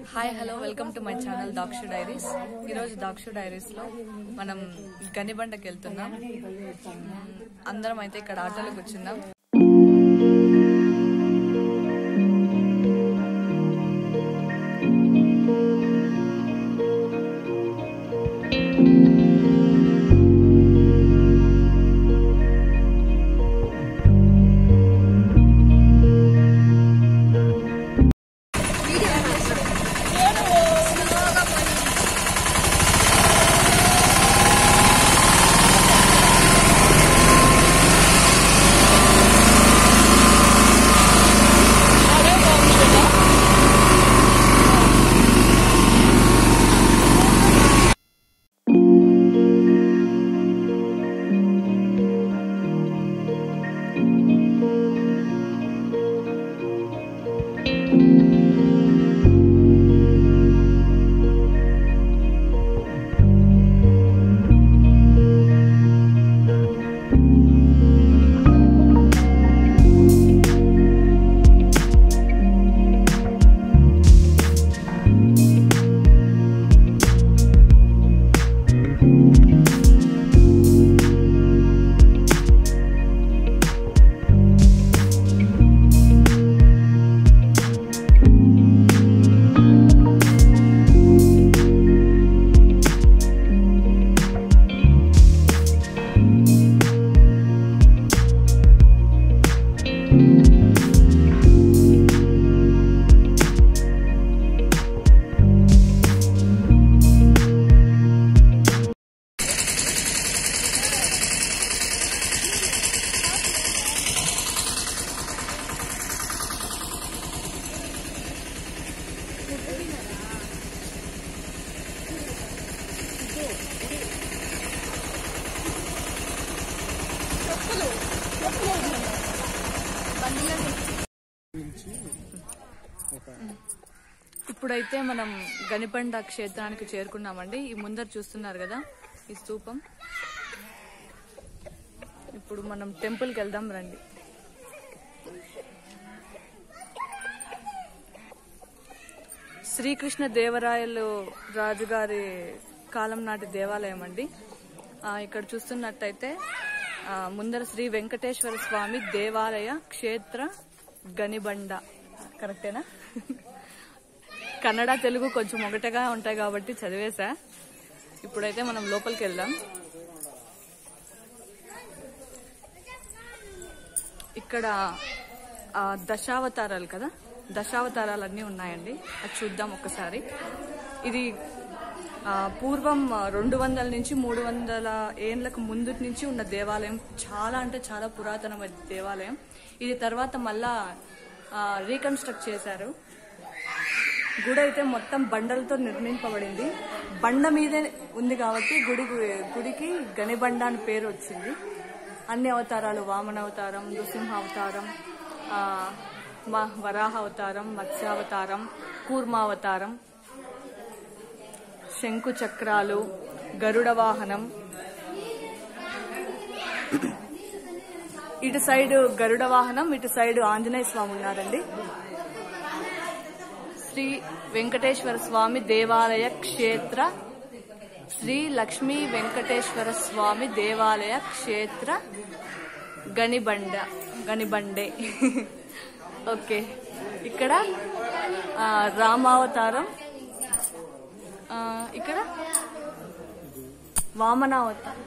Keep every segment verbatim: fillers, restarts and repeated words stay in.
Hi hello welcome to my channel Dakshu diaries. ఈరోజు Dakshu diaries లో మనం గనిబండకి వెళ్తున్నాం. అందరం అయితే ఇక్కడ ఆటోలో కూర్చున్నాం. ఇప్పుడైతే మనం గనిబండ క్షేత్రానికి చేరుకున్నామండి. ఈ ముందర చూస్తున్నారు కదా ఈ స్తూపం. ఇప్పుడు మనం టెంపుల్కి వెళ్దాం రండి. శ్రీకృష్ణ దేవరాయలు రాజుగారి కాలం నాటి దేవాలయం అండి. ఇక్కడ చూస్తున్నట్టయితే ముందర శ్రీ వెంకటేశ్వర స్వామి దేవాలయ క్షేత్ర గనిబండ. కరెక్టేనా? కన్నడ తెలుగు కొంచెం ఒకటిగా ఉంటాయి కాబట్టి చదివేశా. ఇప్పుడైతే మనం లోపలికి వెళ్దాం. ఇక్కడ దశావతారాలు కదా, దశావతారాలు అన్నీ ఉన్నాయండి. అది చూద్దాం ఒక్కసారి. ఇది పూర్వం రెండు వందల నుంచి మూడు వందల ఏళ్లకు ముందు నుంచి ఉన్న దేవాలయం. చాలా అంటే చాలా పురాతనమైన దేవాలయం. ఇది తర్వాత మళ్ళా రీకన్స్ట్రక్ట్ చేశారు. గుడి అయితే మొత్తం బండలతో నిర్మింపబడింది. బండ మీదే ఉంది కాబట్టి గుడి గుడికి గనిబండ అని పేరు వచ్చింది. అన్ని అవతారాలు, వామన అవతారం, నృసింహ అవతారం, వరాహ అవతారం, మత్స్యావతారం, కూర్మావతారం, శంకు చక్రాలు, గరుడ వాహనం. ఇటు సైడ్ గరుడ వాహనం, ఇటు సైడ్ ఆంజనేయ స్వామి ఉన్నారండి. శ్రీ వెంకటేశ్వర స్వామి దేవాలయ క్షేత్ర శ్రీ లక్ష్మీ వెంకటేశ్వర స్వామి దేవాలయ క్షేత్ర గనిబండ గనిబండే. ఓకే, ఇక్కడ రామావతారం, ఇక్కడ వామనావతారం,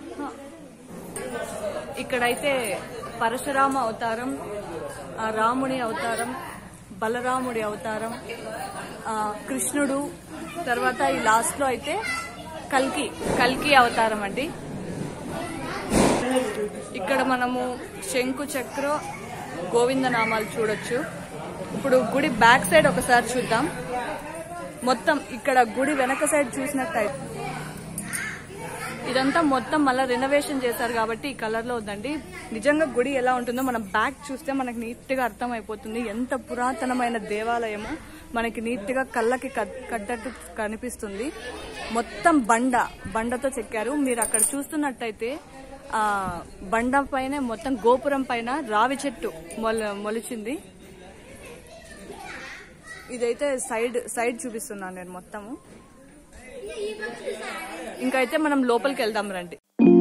ఇక్కడైతే పరశురామ అవతారం, రాముని అవతారం, బలరాముడి అవతారం, కృష్ణుడు, తర్వాత ఈ లాస్ట్ లో అయితే కల్కి కల్కి అవతారం అండి. ఇక్కడ మనము శంకు చక్ర గోవింద నామాలు చూడొచ్చు. ఇప్పుడు గుడి బ్యాక్ సైడ్ ఒకసారి చూద్దాం. మొత్తం ఇక్కడ గుడి వెనక సైడ్ చూసినట్టయితే ఇదంతా మొత్తం మళ్ళీ రెనోవేషన్ చేశారు కాబట్టి ఈ కలర్ లో ఉందండి. నిజంగా గుడి ఎలా ఉంటుందో మనం బ్యాక్ చూస్తే మనకు నీట్ గా అర్థం అయిపోతుంది. ఎంత పురాతనమైన దేవాలయమో మనకి నీట్ గా కళ్ళకి కట్టట్టు కనిపిస్తుంది. మొత్తం బండ బండతో చెక్కారు. మీరు అక్కడ చూస్తున్నట్టయితే ఆ బండ పైన మొత్తం గోపురం పైన రావి చెట్టు మొలిచింది. ఇదైతే సైడ్ సైడ్ చూపిస్తున్నాను నేను మొత్తము. ఇంకైతే మనం లోపలికి వెళ్దాం రండి.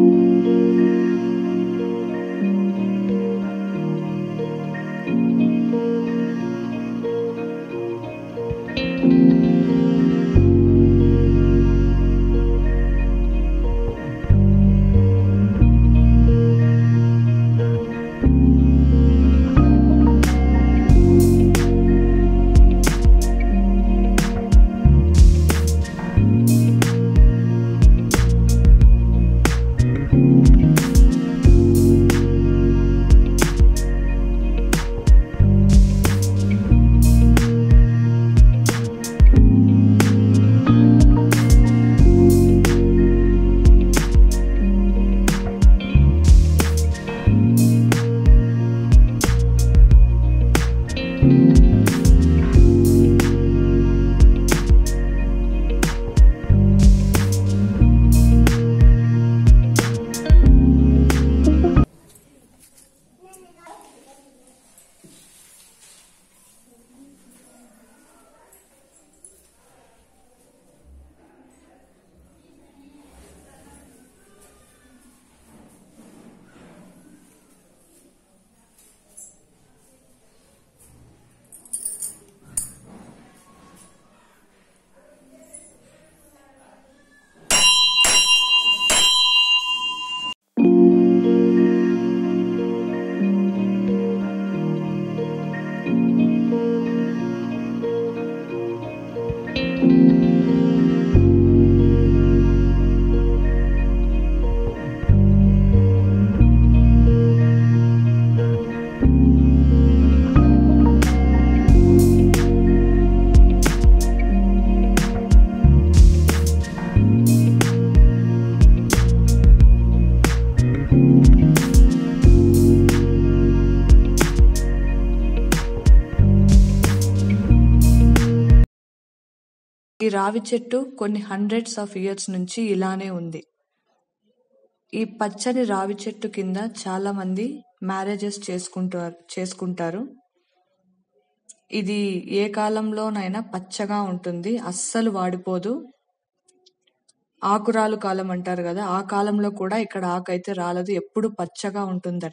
ఈ రావి చెట్టు కొన్ని హండ్రెడ్స్ ఆఫ్ ఇయర్స్ నుంచి ఇలానే ఉంది. ఈ పచ్చని రావి చెట్టు కింద చాలా మంది మ్యారేజెస్ చేసుకుంటారు చేసుకుంటారు ఇది ఏ కాలంలోనైనా పచ్చగా ఉంటుంది, అస్సలు వాడిపోదు. ఆకురాలు కాలం అంటారు కదా, ఆ కాలంలో కూడా ఇక్కడ ఆకు అయితే రాలదు, ఎప్పుడు పచ్చగా ఉంటుందట.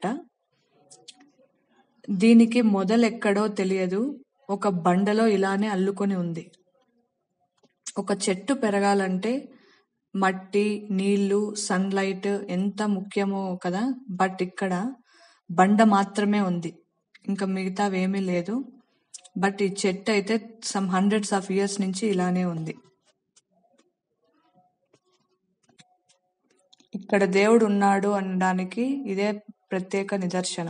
దీనికి మొదలెక్కడో తెలియదు, ఒక బండలో ఇలానే అల్లుకొని ఉంది. ఒక చెట్టు పెరగాలంటే మట్టి, నీళ్లు, సన్లైట్ ఎంత ముఖ్యమో కదా, బట్ ఇక్కడ బండ మాత్రమే ఉంది, ఇంకా మిగతావేమీ లేదు. బట్ ఈ చెట్టు అయితే సమ్ హండ్రెడ్స్ ఆఫ్ ఇయర్స్ నుంచి ఇలానే ఉంది. ఇక్కడ దేవుడు ఉన్నాడు అనడానికి ఇదే ప్రత్యేక నిదర్శనం.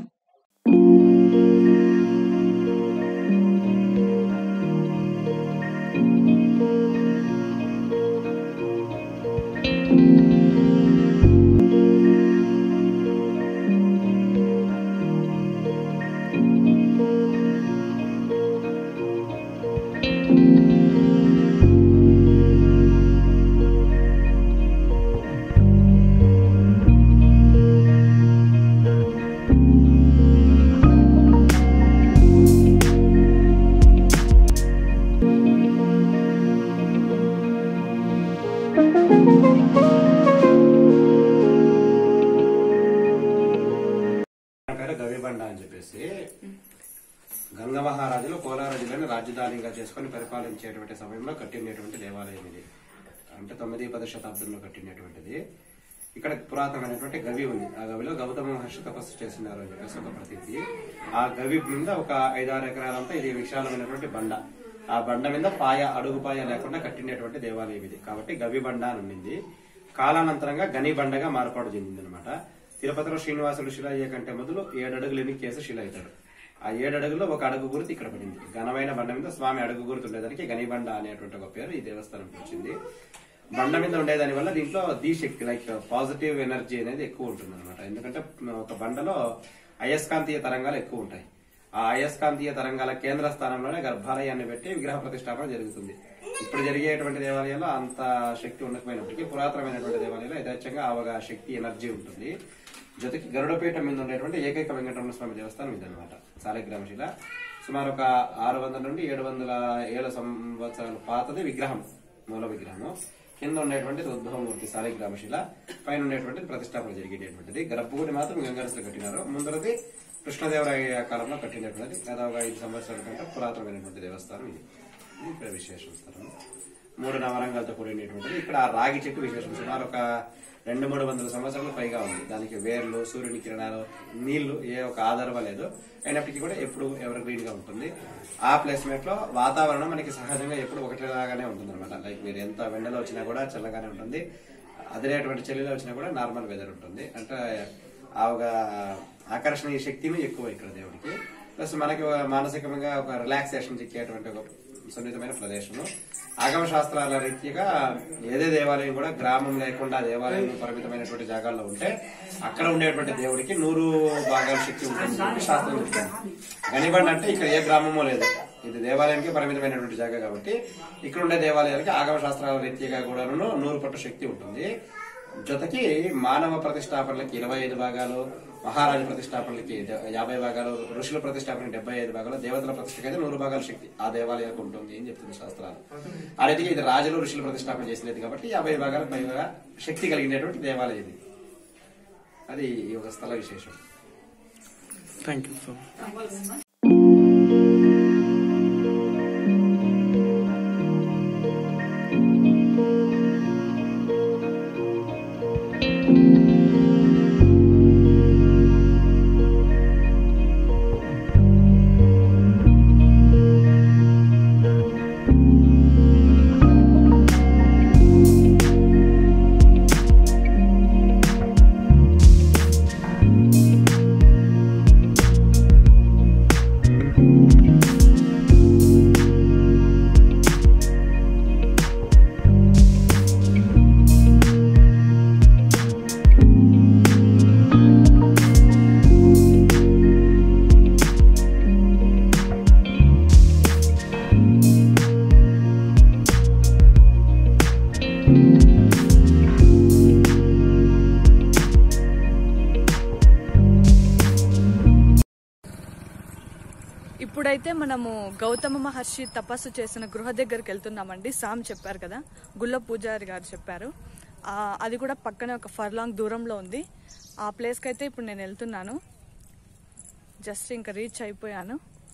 గవిబండ అని చెప్పేసి గంగ మహారాజులు కోలార జిల్లాని రాజధానిగా చేసుకుని పరిపాలించేటువంటి సమయంలో కట్టినటువంటి దేవాలయం ఇది. అంటే తొమ్మిది పది శతాబ్దంలో కట్టినటువంటిది. ఇక్కడ పురాతనమైనటువంటి గవి ఉంది. ఆ గవిలో గౌతమ మహర్షి తపస్సు చేసినారు అని చెప్పేసి ఒక ప్రతీతి. ఆ గవి మీద ఒక ఐదారు ఎకరాలంతా ఇది విశాలమైనటువంటి బండ. ఆ బండ మీద పాయ, అడుగు పాయ లేకుండా కట్టినటువంటి దేవాలయం ఇది. కాబట్టి గవి బండ అని ఉండింది. కాలానంతరంగా గని బండగా మార్పాటు చెందింది అనమాట. తిరుపతిలో శ్రీనివాసుడు శిల అయ్యే కంటే మొదలు ఏడడుగులు ఎన్ని కేసు శిల అవుతాడు. ఆ ఏడడుగులో ఒక అడుగు గుర్తు ఇక్కడ పడింది. ఘనమైన బండ మీద స్వామి అడుగు గుర్తు ఉండేదానికి గనిబండ అనేటువంటి ఒక పేరు ఈ దేవస్థానంకి వచ్చింది. బండ మీద ఉండేదాని వల్ల దీంట్లో దిశక్తి, లైక్ పాజిటివ్ ఎనర్జీ అనేది ఎక్కువ ఉంటుంది అనమాట. ఎందుకంటే ఒక బండలో అయస్కాంతీయ తరంగాలు ఎక్కువ ఉంటాయి. ఆ అయస్కాంతీయ తరంగాల కేంద్ర స్థానంలోనే గర్భాలయాన్ని పెట్టి విగ్రహ ప్రతిష్టాపన జరుగుతుంది. ఇప్పుడు జరిగేటువంటి దేవాలయాల్లో అంత శక్తి ఉండకపోయినప్పటికీ పురాతనమైనటువంటి దేవాలయాల్లో యథేచ్ఛంగా అవగా శక్తి, ఎనర్జీ ఉంటుంది. జೊತೆಗೆ గరుడపీఠం మీద ఉండేటువంటి ఏకైక వెంకటరమణ స్వామి దేవస్థానం ఇదనమాట. సాలగ్రామ శిల సుమారు ఒక ఆరు వందల నుండి ఏడు వందల ఏళ్ళ సంవత్సరాల పాతది విగ్రహం, మూల విగ్రహం. కింద ఉండేటువంటిది ఉద్భవమూర్తి సాలిగ్రామశిల, పైన ఉండేటువంటిది ప్రతిష్టాపన జరిగేటటువంటిది. గర్భగుడి మాత్రం గంగరసులు కట్టినారు. ముందరది కృష్ణదేవరాయ కాలంలో కట్టినటువంటిది. దాదాపు ఐదు సంవత్సరాల కంటే పురాతనమైనటువంటి దేవస్థానం ఇది. ఇక్కడ విశేషం స్థలం మూడు నవరంగాలతో కూడినటువంటిది. ఇక్కడ ఆ రాగి చెట్టు విశేషం. సుమారు ఒక రెండు మూడు వందల సంవత్సరాలు పైగా ఉంది. దానికి వేర్లు, సూర్యుని కిరణాలు, నీళ్లు ఏ ఒక ఆధారం లేదు. అయినప్పటికీ కూడా ఎప్పుడు ఎవర్ గ్రీన్ గా ఉంటుంది. ఆ ప్లేస్మెంట్ లో వాతావరణం మనకి సహజంగా ఎప్పుడు ఒకటిలాగానే ఉంటుంది అనమాట. లైక్ మీరు ఎంత వెండలో వచ్చినా కూడా చల్లగానే ఉంటుంది, అదిరేటువంటి చలిలో వచ్చినా కూడా నార్మల్ వెదర్ ఉంటుంది. అంటే ఆ ఒక ఆకర్షణీయ శక్తిని ఎక్కువ ఇక్కడ దేవుడికి. ప్లస్ మనకి మానసికంగా ఒక రిలాక్సేషన్ చిక్కేటువంటి ఒక సున్నితమైన ప్రదేశము. ఆగమ శాస్త్రాల రీతిగా ఏదే దేవాలయం కూడా గ్రామం లేకుండా దేవాలయం పరిమితమైనటువంటి జాగాల్లో ఉంటే అక్కడ ఉండేటువంటి దేవుడికి నూరు భాగాల శక్తి ఉంటుంది శాస్త్రం చెప్తుంది. గనిబండి అంటే ఇక్కడ ఏ గ్రామమో లేదు, ఇది దేవాలయానికి పరిమితమైనటువంటి జాగా కాబట్టి ఇక్కడ ఉండే దేవాలయాలకి ఆగమ శాస్త్రాల రీతిగా కూడా నూరు పట్టు శక్తి ఉంటుంది. జొతకి మానవ ప్రతిష్టాపనలకి ఇరవై ఐదు భాగాలు, మహారాజు ప్రతిష్టాపనలకి యాభై భాగాలు, ఋషుల ప్రతిష్టాపనకి డెబ్బై ఐదు భాగాలు, దేవతల ప్రతిష్టకి అయితే నూరు భాగాల శక్తి ఆ దేవాలయానికి ఉంటుంది అని చెప్తుంది శాస్త్రాలు. ఆ రీతిగా ఇది రాజులు ఋషుల ప్రతిష్టాపన చేసినది కాబట్టి యాభై భాగాలకు పైగా శక్తి కలిగినటువంటి దేవాలయం ఇది. అది ఈ ఒక స్థల విశేషం. Thank you so much. ఇప్పుడైతే మనము గౌతమ మహర్షి తపస్సు చేసిన గృహ దగ్గరికి వెళ్తున్నామండి. సామ్ చెప్పారు కదా, గుళ్ళ పూజారి గారు చెప్పారు. అది కూడా పక్కనే ఒక ఫర్లాంగ్ దూరంలో ఉంది. ఆ ప్లేస్కి అయితే ఇప్పుడు నేను వెళ్తున్నాను. జస్ట్ ఇంకా రీచ్ అయిపోయాను.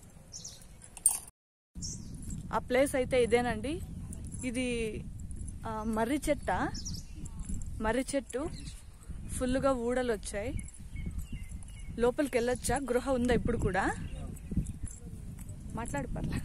ఆ ప్లేస్ అయితే ఇదేనండి. ఇది మర్రి చెట్ట మర్రి చెట్టు ఫుల్గా ఊడలు వచ్చాయి. లోపలికి వెళ్ళొచ్చా? గృహ ఉందా ఇప్పుడు కూడా? మాట్లాడు పర్లే.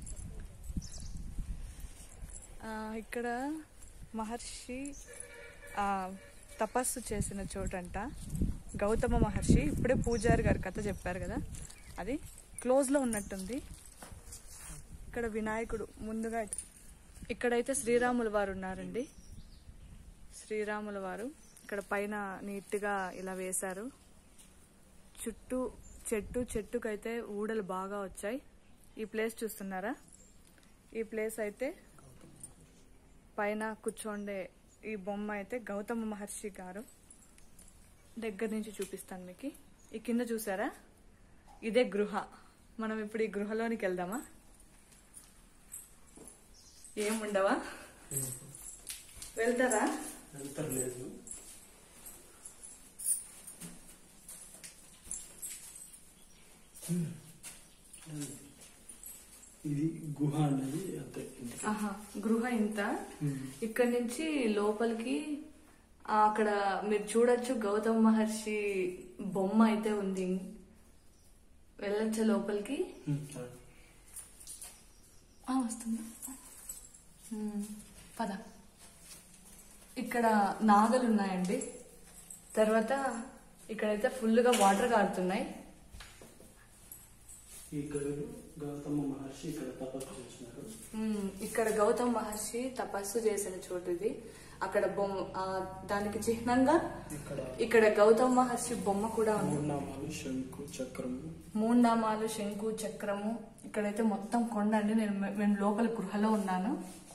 ఇక్కడ మహర్షి తపస్సు చేసిన చోటంట గౌతమ మహర్షి. ఇప్పుడే పూజారి గారు కథ చెప్పారు కదా, అది క్లోజ్లో ఉన్నట్టుంది. ఇక్కడ వినాయకుడు ముందుగా. ఇక్కడైతే శ్రీరాముల వారు ఉన్నారండి. శ్రీరాముల వారు ఇక్కడ పైన నీట్గా ఇలా వేశారు. చుట్టూ చెట్టు చెట్టుకైతే ఊడలు బాగా వచ్చాయి. ఈ ప్లేస్ చూస్తున్నారా? ఈ ప్లేస్ అయితే పైన కూర్చోండే ఈ బొమ్మ అయితే గౌతమ మహర్షి గారు. దగ్గర నుంచి చూపిస్తాను మీకు. ఈ కింద చూసారా? ఇదే గృహ. మనం ఇప్పుడు ఈ గృహలోనికి వెళ్దామా? ఏముండవా? వెళ్తారా? వెళ్తలేదు. ఇది గుహ అనేది అంతే. ఆహా, గృహ ఇంత. ఇక్కడ నుంచి లోపలికి అక్కడ మీరు చూడొచ్చు గౌతమ మహర్షి బొమ్మ అయితే ఉంది. వెళ్ళొచ్చా లోపలికి? వస్తుందా? పద. ఇక్కడ నాగలు ఉన్నాయండి. తర్వాత ఇక్కడైతే ఫుల్గా వాటర్ కారుతున్నాయి. గౌతమ మహర్షి ఇక్కడ తపస్సు చేసినారు. ఇక్కడ గౌతమ మహర్షి తపస్సు చేసిన చోటు ఇది. అక్కడ బొమ్మ, దానికి చిహ్నంగా ఇక్కడ గౌతమ మహర్షి బొమ్మ కూడా ఉంది. మూడు శంకు చక్రము మూడు నామాలు శంకు చక్రము. ఇక్కడైతే మొత్తం కొండ అండి. నేను మేము లోపల గృహలో ఉన్నాను.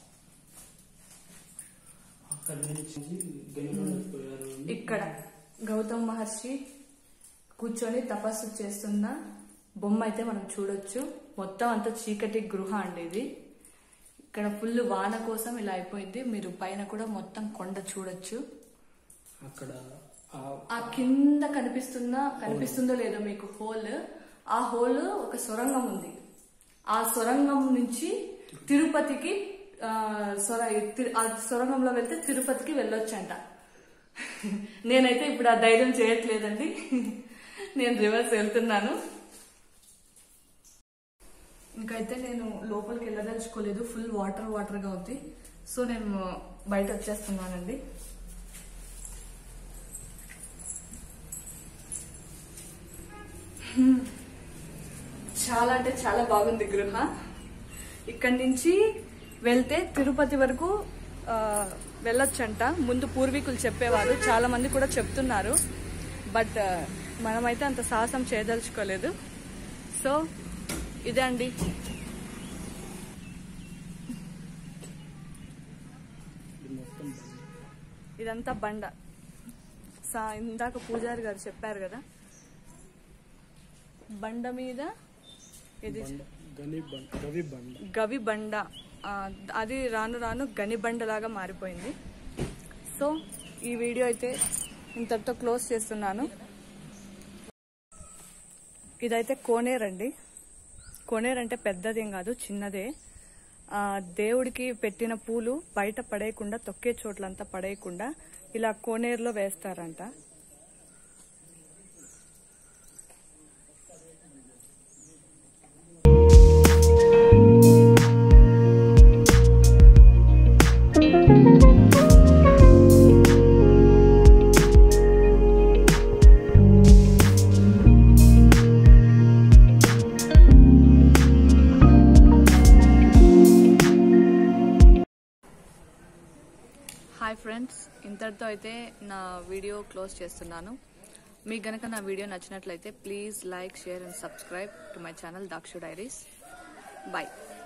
ఇక్కడ గౌతమ మహర్షి కూర్చొని తపస్సు చేస్తున్న బొమ్మ అయితే మనం చూడొచ్చు. మొత్తం అంతా చీకటి గృహ అండి ఇది. ఇక్కడ ఫుల్ వాన కోసం ఇలా అయిపోయింది. మీరు పైన కూడా మొత్తం కొండ చూడొచ్చు. అక్కడ ఆ కింద కనిపిస్తున్న కనిపిస్తుందో లేదో మీకు హోల్, ఆ హోల్ ఒక సొరంగం ఉంది. ఆ సొరంగం నుంచి తిరుపతికి సొర ఆ సొరంగంలో వెళ్తే తిరుపతికి వెళ్ళొచ్చంట. నేనైతే ఇప్పుడు ఆ ధైర్యం చేయట్లేదండి, నేను రివర్స్ వెళ్తున్నాను. ఇంకైతే నేను లోపలికి వెళ్ళదలుచుకోలేదు, ఫుల్ వాటర్ వాటర్ గా ఉంది. సో నేను బయట వచ్చేస్తున్నానండి. చాలా అంటే చాలా బాగుంది గృహ. ఇక్కడి నుంచి వెళ్తే తిరుపతి వరకు వెళ్ళొచ్చంట. ముందు పూర్వీకులు చెప్పేవారు, చాలా మంది కూడా చెప్తున్నారు. బట్ మనమైతే అంత సాహసం చేయదలుచుకోలేదు. సో ఇదే అండి. ఇదంతా బండ. ఇందాక పూజారి గారు చెప్పారు కదా, బండ మీద ఇది గవి బండ, అది రాను రాను గని బండలాగా మారిపోయింది. సో ఈ వీడియో అయితే ఇంతటితో క్లోజ్ చేస్తున్నాను. ఇదైతే కోనేరు అండి. కోనేరు అంటే పెద్దదేం కాదు, చిన్నదే. ఆ దేవుడికి పెట్టిన పూలు బయట పడేయకుండా, తొక్కే చోట్లంతా పడేయకుండా ఇలా కోనేరులో వేస్తారంట. హాయ్ ఫ్రెండ్స్, ఇంతటితో అయితే నా వీడియో క్లోజ్ చేస్తున్నాను. మీకు గనక నా వీడియో నచ్చినట్లయితే please like, share and subscribe to my channel Dakshu diaries. Bye.